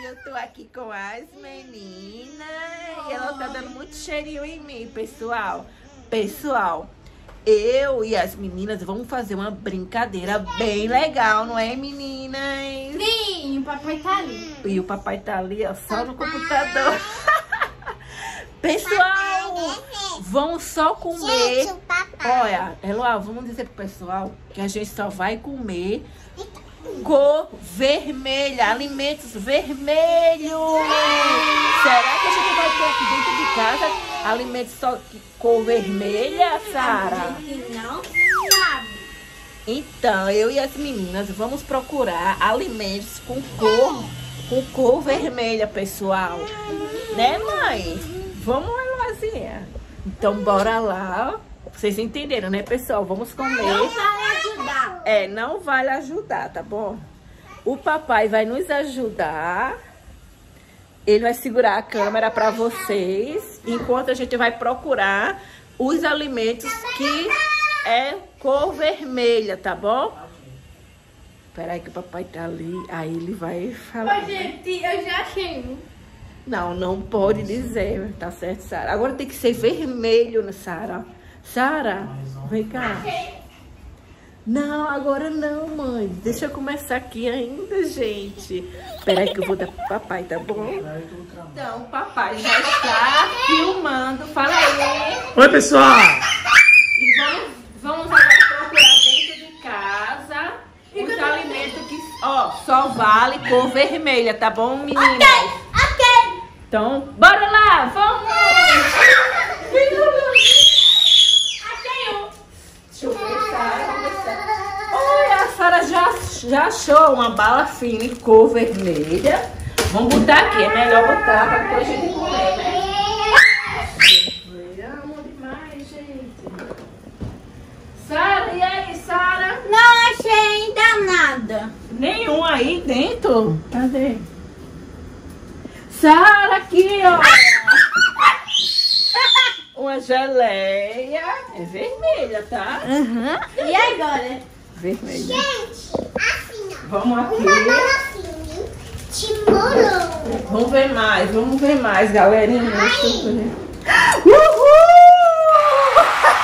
Hoje eu tô aqui com as meninas e ela tá dando muito cheirinho em mim, pessoal. Pessoal, eu e as meninas vamos fazer uma brincadeira bem legal, não é, meninas? Sim, o papai tá ali. E o papai tá ali, ó, só no computador. Pessoal, vamos só comer. Olha, Eloá, vamos dizer pro pessoal que a gente só vai comer cor vermelha, alimentos vermelhos. Será que a gente vai ter aqui dentro de casa alimentos só cor vermelha, Sara? Não sabe. Então, eu e as meninas vamos procurar alimentos com cor vermelha, pessoal. Né, mãe? Vamos, Eloazinha? Então, bora lá. Vocês entenderam, né, pessoal? Vamos comer. Não vai ajudar. É, não vai ajudar, tá bom? O papai vai nos ajudar. Ele vai segurar a câmera para vocês, enquanto a gente vai procurar os alimentos que é cor vermelha, tá bom? Espera aí que o papai tá ali, aí ele vai falar. Ô, gente, eu já achei um. Não, não pode dizer, tá certo, Sara? Agora tem que ser vermelho, né, Sara? Sara, vem cá. Não, agora não, mãe. Deixa eu começar aqui ainda, gente. Espera aí que eu vou dar pro papai, tá bom? Então, o papai já está filmando. Fala aí. Oi, pessoal! E vamos agora procurar dentro de casa os alimentos que, ó, só vale cor vermelha, tá bom, meninas? Ok. Então, bora lá, vamos! Achei um. Deixa eu ver, Sara, vamos ver, Sara. Olha, a Sara já achou uma bala fina em cor vermelha. Vamos botar aqui, é melhor botar para depois a gente comer, né? Eu amo demais, gente. Sara, e aí, Sara? Não achei ainda nada. Nenhum aí dentro? Cadê? Sara, aqui, ó. Uma geleia. É vermelha, tá? Uhum. E agora? Vermelha. Gente, assim, ó. Vamos aqui. Uma balafinha de morango. Vamos ver mais, galerinha. Ai. Uhul!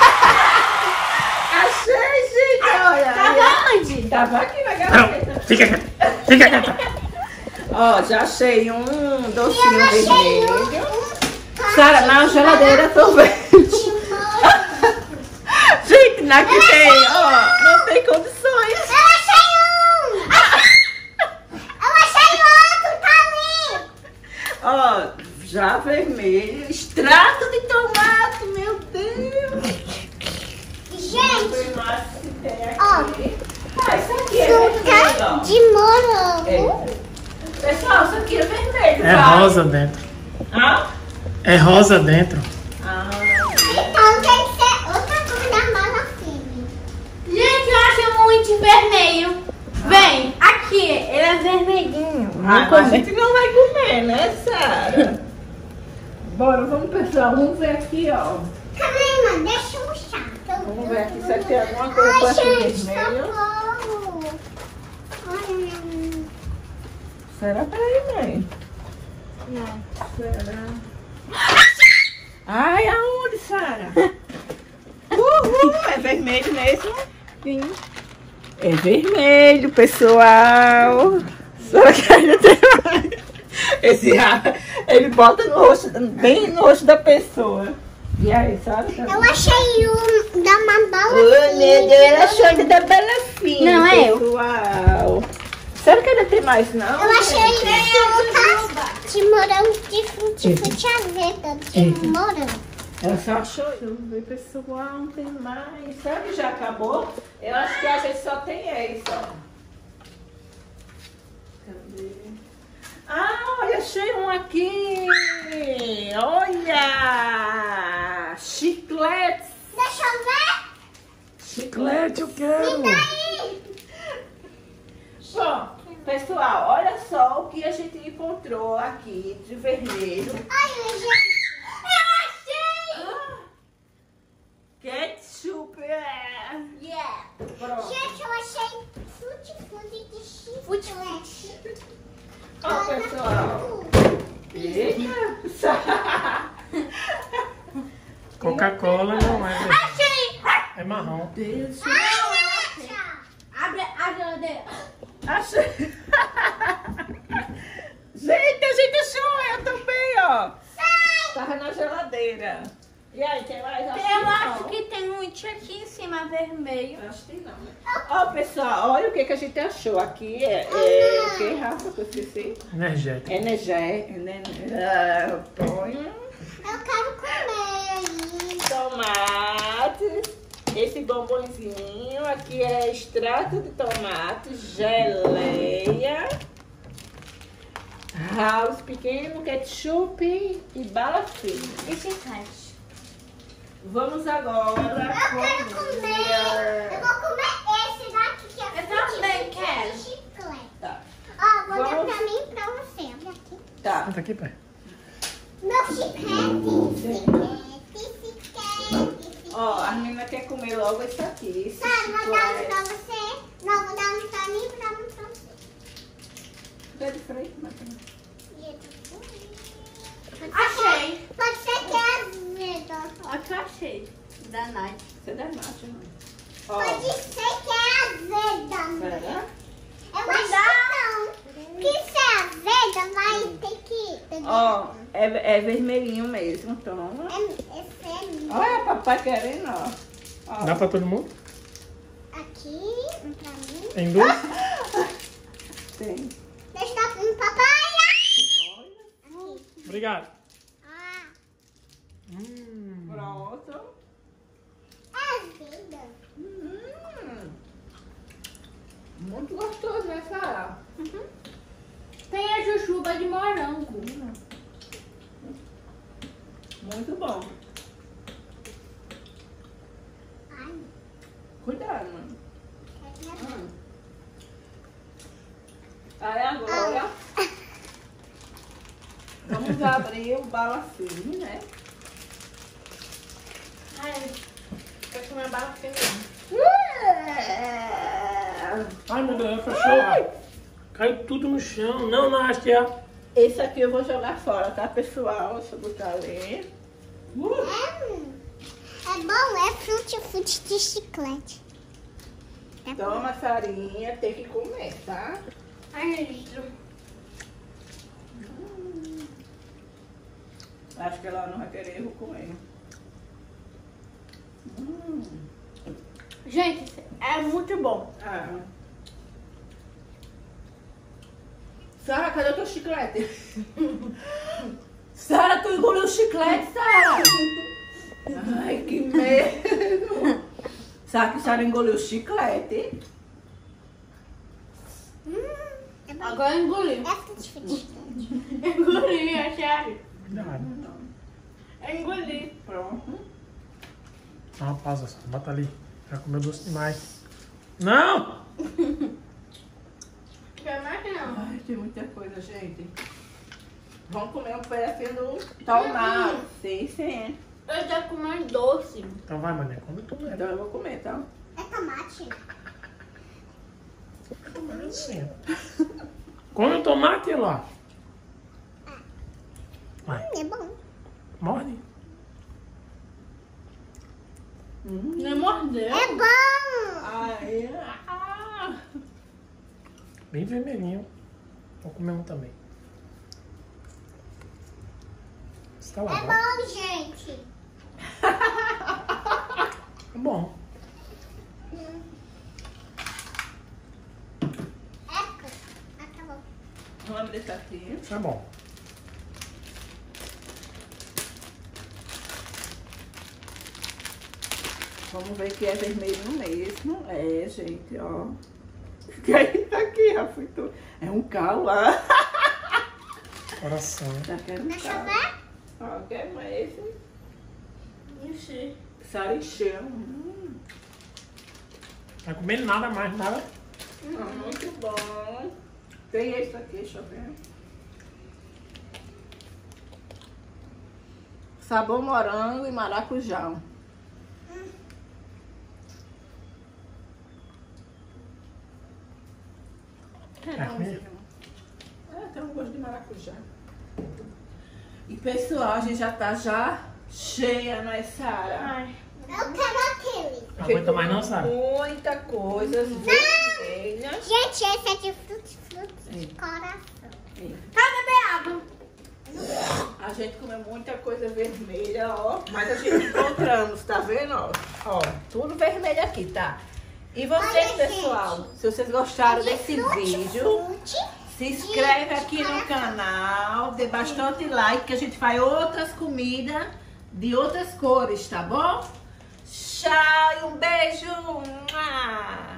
Achei, gente, olha. Tava onde? Tava aqui na gaveta. Não, fica quieta. Ó, já achei um docinho Eu achei vermelho. Sara, na geladeira também. de morango. Gente, na que tem, ó, não tem condições. Eu achei um! Eu achei outro, tá ali! Ó, já vermelho, extrato de tomate, meu Deus. Gente, Tem mais que tem aqui. ó, Ah, isso aqui é vermelho, fruta ó. de morango. Pessoal, isso aqui é vermelho, É vai. rosa dentro. Hã? É rosa dentro. Ah, Então tem que ser outra cor da balafinha. Gente, eu acho muito vermelho. Vem, aqui, ele é vermelhinho. mas a gente não vai comer, né, Sara? Bora, vamos, pessoal, vamos ver aqui, ó. Calma, deixa eu puxar. Vamos ver aqui se tem alguma coisa com Ai, esse gente, vermelho. socorro. Ai, Será? Peraí, mãe. Não. Será? Ai, aonde, Sara? Uhul, é vermelho mesmo? Sim. É vermelho, pessoal. Será que ainda tem mais? Esse ar, ele bota no rosto, bem no rosto da pessoa. E aí, Sara? eu achei um da uma Ai, meu Deus, ela achou ainda da bela fina, Não é eu. pessoal. Será que ainda tem mais, não? Eu achei gente? frutas de morango de fruta aveda de morango. Ela só achou. Deixa eu ver, pessoal, não tem mais. Será que já acabou? Eu acho que a gente só tem esse, ó. Cadê? Ah, olha, achei um aqui. Olha! Chicletes. Deixa eu ver. Chiclete, eu quero. Bom, pessoal, olha só o que a gente encontrou aqui de vermelho. Olha, gente. Eu achei. Ketchup. Yeah. Pronto. Gente, eu achei frutti de chiclete. Ó, pessoal. Eita. Coca-Cola não é verde. Achei! É marrom. Deus. Abre a geladeira. Achei. Gente, a gente achou. Eu também, ó. Tava na geladeira. E aí, tem mais? Eu acho que tem um aqui em cima vermelho. Acho que não, né? Ó, pessoal, olha o que a gente achou. Aqui é o que, Rafa, que eu esqueci? Energético. Põe Eu quero comer. tomates. Esse bombonzinho. Aqui é extrato de tomate, geleia, house pequeno, ketchup e bala fina. E chiclete. Vamos agora Eu quero comer. Eu vou comer esse daqui que é Eu também frutinha quero. de chiclete. Tá. Ó, vou dar Vamos. pra mim e pra você. Olha aqui. Tá. Senta aqui, pai. Meu chiclete. Chiclete. Ó, a menina quer comer logo isso aqui. Esse Sabe, vou dar um chiclete. pra você. Não, vou dar um pra mim e vou dar um pra você. Tá de frente, Martina. Achei. Pode ser que é azedo. Olha o que eu achei. Da Nath. Você dá mate, mãe. Ó, Pode ser que é azeda. será? Eu acho que não. Que se é azeda, vai ter que... Ó, é vermelhinho mesmo, toma. Esse é meu. Olha, papai querendo, ó. Ó. Dá pra todo mundo? Aqui, um pra mim. Tem duas? Tem. Deixa eu dar um papai. Aqui. Obrigado. Ah, Pronto. é azeda. Muito gostoso, né, Sara? Tem a jujuba de morango. Muito bom. Ai, Cuidado, mano. quer Aí agora, vamos abrir o balafim, né? Ai, eu comi a bala feminina. Ai, meu Deus, cachorro. Caiu tudo no chão. Não, Nástia. Esse aqui eu vou jogar fora, tá, pessoal? Deixa eu botar ali. É bom, é fruti de chiclete. É bom. Toma, Sarinha, tem que comer, tá? Ai, gente. Acho que ela não vai querer, eu vou comer. Gente, é muito bom. Ah. Sara, cadê o teu chiclete? Sara, tu engoliu o chiclete, Sara! Ai, que medo! Sabe que Sara engoliu o chiclete? É bom. Agora eu engoli. É fruti de chiclete. Engoli, a chave. Cuidado. Eu engoli. Pronto. Dá uma pausa só. Bota ali. Já comeu doce demais. Não! Quer mais não? Ai, tem muita coisa, gente. Vamos comer um pedacinho do tomate. Sim. Eu já comi doce. Então vai, mané. Come tudo. Então eu vou comer, tá? É tomate. Come assim. Come o tomate lá. Vai. É bom. Morde. Nem mordeu. É bom. Ai, Bem vermelhinho. Vou comer um também. Você tá É lá, bom, gente. É bom. Acabou. vamos abrir isso aqui. Isso é bom. Vamos ver que é vermelho mesmo. É, gente, ó. Que aí tá aqui, ó. Foi tudo. É um calo lá. Coração. Tá querendo Deixa eu calo. ver. Ó, quer mais esse? Ixi. Sarichão. Não tá comendo nada mais, nada. Muito bom. Tem esse aqui, deixa eu ver. Sabor morango e maracujá. É ruim? É, tem um gosto de maracujá. E pessoal, a gente já tá cheia, não é, Sara? Ai. Eu quero aquele. Não aguenta mais não, Sara? Muita coisa vermelha. Gente, esse é de frutos de coração. Vai beber água. A gente comeu muita coisa vermelha, ó. Mas a gente encontramos, tá vendo, ó? Ó, tudo vermelho aqui, tá? E vocês, Olha, pessoal, se vocês gostaram desse vídeo, Frute. se inscreve aqui no canal, dê bastante like, que a gente faz outras comidas de outras cores, tá bom? Tchau e um beijo!